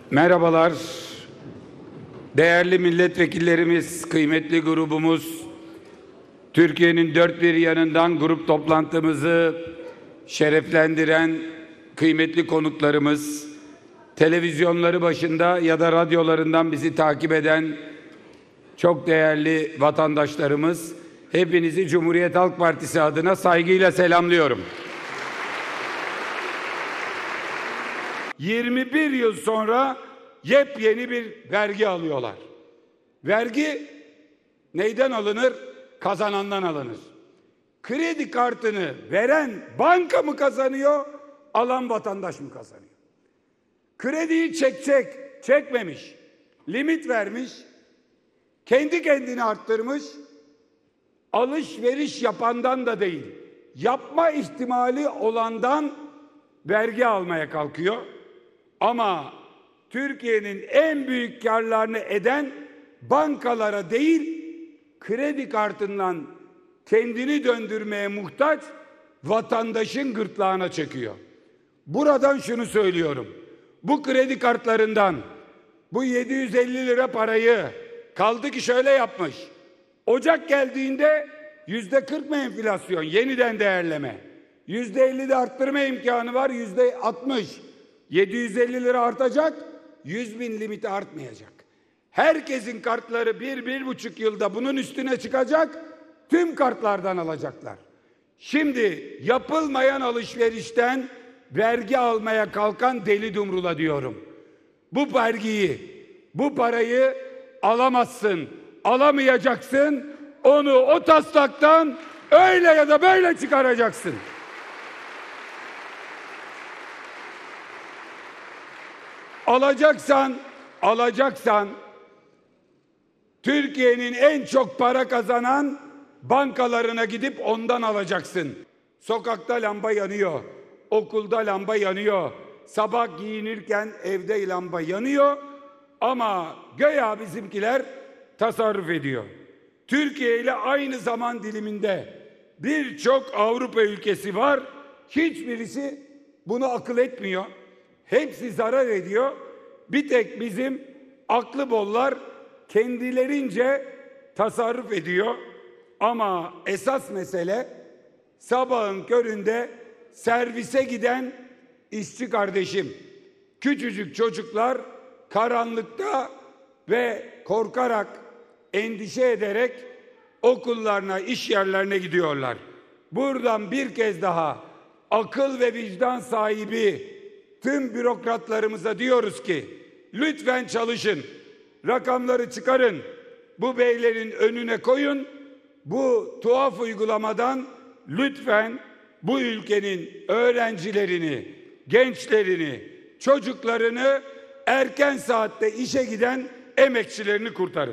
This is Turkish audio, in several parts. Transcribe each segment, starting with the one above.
Merhabalar, değerli milletvekillerimiz, kıymetli grubumuz, Türkiye'nin dört bir yanından grup toplantımızı şereflendiren kıymetli konuklarımız, televizyonları başında ya da radyolarından bizi takip eden çok değerli vatandaşlarımız, hepinizi Cumhuriyet Halk Partisi adına saygıyla selamlıyorum. 21 yıl sonra yepyeni bir vergi alıyorlar. Vergi neyden alınır? Kazanandan alınır. Kredi kartını veren banka mı kazanıyor, alan vatandaş mı kazanıyor? Krediyi çekmemiş, limit vermiş, kendi kendini arttırmış, alışveriş yapandan da değil, yapma ihtimali olandan vergi almaya kalkıyor. Ama Türkiye'nin en büyük karlarını eden bankalara değil, kredi kartından kendini döndürmeye muhtaç vatandaşın gırtlağına çekiyor. Buradan şunu söylüyorum. Bu kredi kartlarından bu 750 lira parayı kaldı ki şöyle yapmış. Ocak geldiğinde %40 mı enflasyon? Yeniden değerleme. %50 de arttırma imkanı var, %60. 750 lira artacak, 100 bin limiti artmayacak. Herkesin kartları 1-1,5 yılda bunun üstüne çıkacak, tüm kartlardan alacaklar. Şimdi yapılmayan alışverişten vergi almaya kalkan deli dumrula diyorum. Bu vergiyi, bu parayı alamazsın, alamayacaksın, onu o taslaktan öyle ya da böyle çıkaracaksın. Alacaksan Türkiye'nin en çok para kazanan bankalarına gidip ondan alacaksın. Sokakta lamba yanıyor, okulda lamba yanıyor, sabah giyinirken evde lamba yanıyor ama güya bizimkiler tasarruf ediyor. Türkiye ile aynı zaman diliminde birçok Avrupa ülkesi var, hiçbirisi bunu akıl etmiyor. Hepsi zarar ediyor. Bir tek bizim aklı bollar kendilerince tasarruf ediyor. Ama esas mesele sabahın köründe servise giden işçi kardeşim. Küçücük çocuklar karanlıkta ve korkarak, endişe ederek okullarına, iş yerlerine gidiyorlar. Buradan bir kez daha akıl ve vicdan sahibi tüm bürokratlarımıza diyoruz ki lütfen çalışın, rakamları çıkarın, bu beylerin önüne koyun, bu tuhaf uygulamadan lütfen bu ülkenin öğrencilerini, gençlerini, çocuklarını, erken saatte işe giden emekçilerini kurtarın.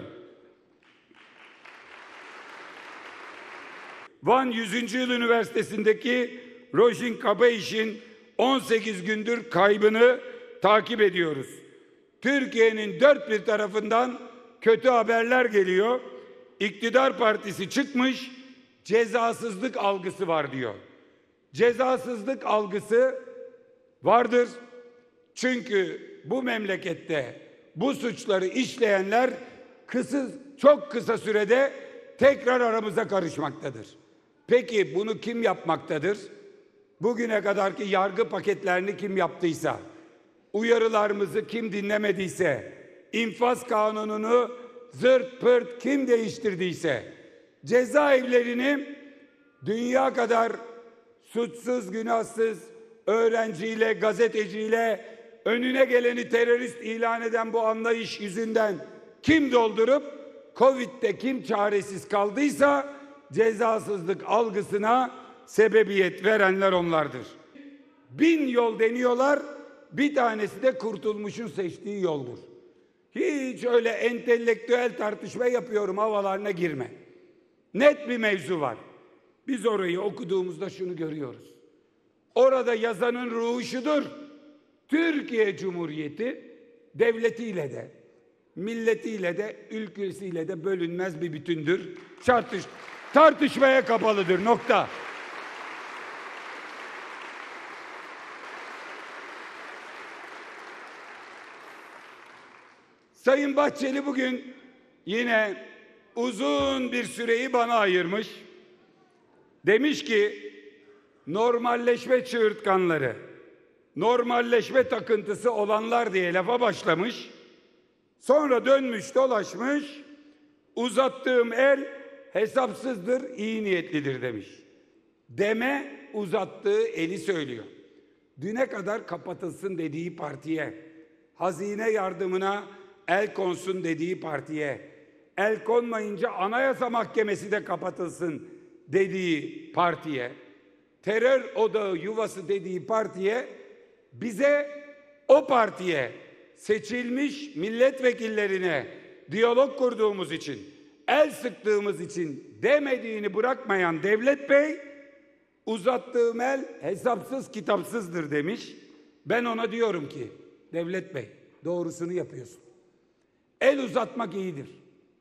Van 100. Yıl Üniversitesi'ndeki Rojin Kabayiş'in 18 gündür kaybını takip ediyoruz. Türkiye'nin dört bir tarafından kötü haberler geliyor. İktidar partisi çıkmış, cezasızlık algısı var diyor. Cezasızlık algısı vardır. Çünkü bu memlekette bu suçları işleyenler çok kısa sürede tekrar aramıza karışmaktadır. Peki bunu kim yapmaktadır? Bugüne kadarki yargı paketlerini kim yaptıysa, uyarılarımızı kim dinlemediyse, infaz kanununu zırt pırt kim değiştirdiyse, cezaevlerini dünya kadar suçsuz günahsız öğrenciyle, gazeteciyle, önüne geleni terörist ilan eden bu anlayış yüzünden kim doldurup Covid'de kim çaresiz kaldıysa cezasızlık algısına sebebiyet verenler onlardır. 1000 yol deniyorlar, bir tanesi de kurtulmuşun seçtiği yoldur. Hiç öyle entelektüel tartışma yapıyorum havalarına girme. Net bir mevzu var. Biz orayı okuduğumuzda şunu görüyoruz. Orada yazanın ruhu şudur: Türkiye Cumhuriyeti devletiyle de, milletiyle de, ülkesiyle de bölünmez bir bütündür. Tartışmaya kapalıdır. Nokta. Sayın Bahçeli bugün yine uzun bir süreyi bana ayırmış. Demiş ki normalleşme çığırtkanları, normalleşme takıntısı olanlar diye lafa başlamış. Sonra dönmüş dolaşmış, uzattığım el hesapsızdır, iyi niyetlidir demiş. Deme uzattığı eli söylüyor. Düne kadar kapatılsın dediği partiye, hazine yardımına el konsun dediği partiye, el konmayınca Anayasa Mahkemesi de kapatılsın dediği partiye, terör odağı yuvası dediği partiye, bize o partiye seçilmiş milletvekillerine diyalog kurduğumuz için, el sıktığımız için demediğini bırakmayan Devlet Bey, uzattığım el hesapsız kitapsızdır demiş. Ben ona diyorum ki Devlet Bey, doğrusunu yapıyorsun. El uzatmak iyidir.